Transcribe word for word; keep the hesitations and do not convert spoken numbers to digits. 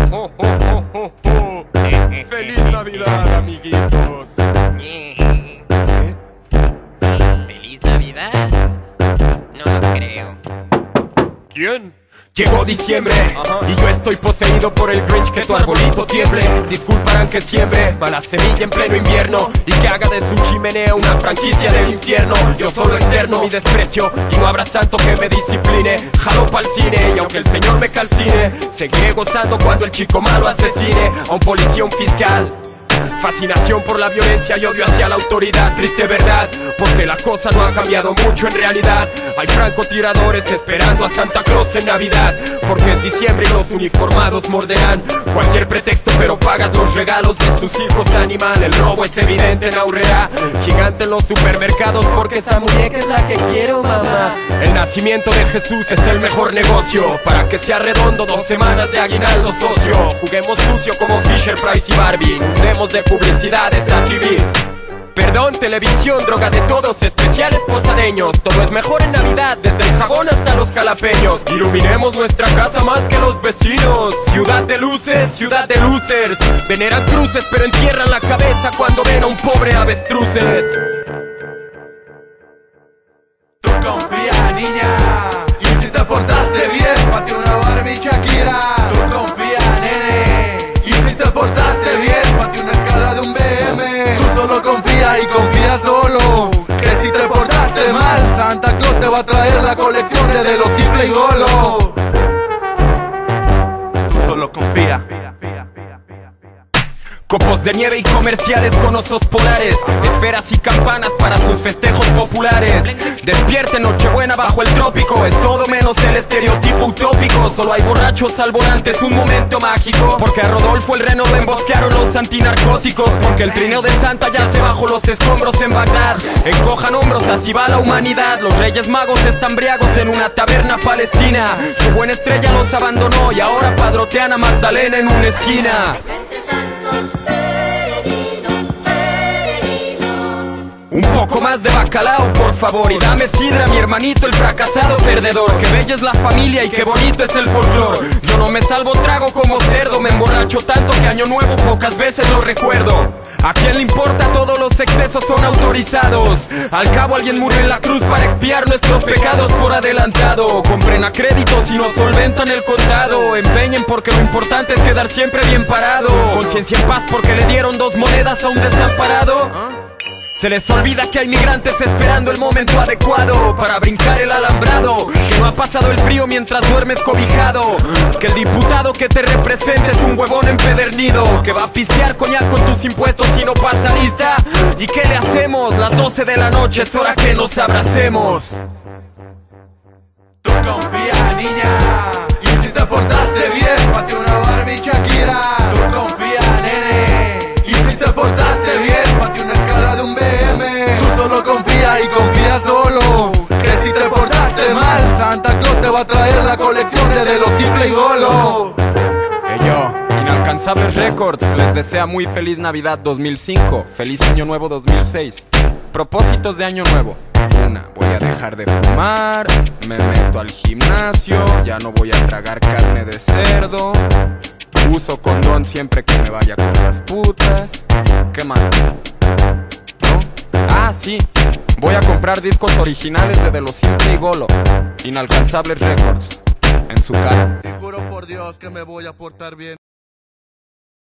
Oh, oh, oh, oh, oh. Feliz Navidad, amiguitos. ¿Qué? ¿Feliz Navidad? No lo creo. ¿Quién? Llegó diciembre, ajá, y yo estoy poseído por el Grinch. Que tu arbolito tiemble, disculparán que siembre mala semilla en pleno invierno y que haga de su chimenea una franquicia del infierno. Yo solo externo mi desprecio y no habrá santo que me discipline. Jalo pa'l cine y aunque el señor me calcine, seguiré gozando cuando el chico malo asesine a un policía, un fiscal. Fascinación por la violencia y odio hacia la autoridad, triste verdad, porque la cosa no ha cambiado mucho en realidad. Hay francotiradores esperando a Santa Claus en Navidad, porque es diciembre y los uniformados morderán cualquier pretexto, pero pagas los regalos de sus hijos. Animal, el robo es evidente en Aurrera, gigante en los supermercados, porque esa muñeca es la que quiero, mamá. El nacimiento de Jesús es el mejor negocio, para que sea redondo, dos semanas de aguinaldo socio. Juguemos sucio como Fisher Price y Barbie, demos de publicidades a T V. Perdón, televisión, droga de todos, especiales posadeños. Todo es mejor en Navidad, desde el jabón hasta los jalapeños. Iluminemos nuestra casa más que los vecinos. Ciudad de luces, ciudad de losers. Veneran cruces pero entierran la cabeza cuando ven a un pobre avestruces. Tú confía, niña, y si te portaste bien, pate una Barbie Shakira. Tú confía, nene, y si te portaste bien, pate una escala de un B M. Tú solo confía y confía solo, que si te portaste mal, Santa Claus te va a traer la colección de De Lo Simple y Golo. Tú solo confía. Copos de nieve y comerciales con osos polares, esferas y campanas para sus festejos populares. Despierten Nochebuena bajo el trópico, es todo menos el estereotipo utópico. Solo hay borrachos al volante, es un momento mágico, porque a Rodolfo el Reno lo embosquearon los antinarcóticos. Porque el trineo de Santa yace bajo los escombros en Bagdad. Encojan hombros, así va la humanidad. Los reyes magos están briagos en una taberna palestina. Su buena estrella los abandonó y ahora padrotean a Magdalena en una esquina. Un poco más de bacalao, por favor, y dame sidra, mi hermanito, el fracasado perdedor. Que bella es la familia y qué bonito es el folclor. Yo no me salvo trago como cerdo, me emborracho tanto que año nuevo pocas veces lo recuerdo. ¿A quién le importa? Todos los excesos son autorizados. Al cabo alguien murió en la cruz para expiar nuestros pecados por adelantado. Compren a créditos y nos solventan el contado. Empeñen porque lo importante es quedar siempre bien parado. Conciencia en paz porque le dieron dos monedas a un desamparado. Se les olvida que hay migrantes esperando el momento adecuado para brincar el alambrado. Que no ha pasado el frío mientras duermes cobijado. Que el diputado que te representa es un huevón empedernido, que va a pistear coñac con tus impuestos y no pasa lista. ¿Y qué le hacemos? Las doce de la noche es hora que nos abracemos. Tú confía, niña, y si te portaste bien, pate una Barbie Shakira. Tú confía, nene, y si te portaste bien, pate una escala de un B M. Tú solo confía y confía solo, que si te portaste mal, Santa Claus te va a traer la colección de De Lo Simple y Golo. Hey yo, Inalcanzables Records les desea muy feliz Navidad dos mil cinco, feliz Año Nuevo dos mil seis. Propósitos de Año Nuevo: una, voy a dejar de fumar, me meto al gimnasio, ya no voy a tragar carne de cerdo, uso condón siempre que me vaya con las putas. ¿Qué más? ¿No? Ah, sí, voy a comprar discos originales de De Lo Simple y Golo, Inalcanzables Records, en su cara. Y juro por Dios que me voy a portar bien.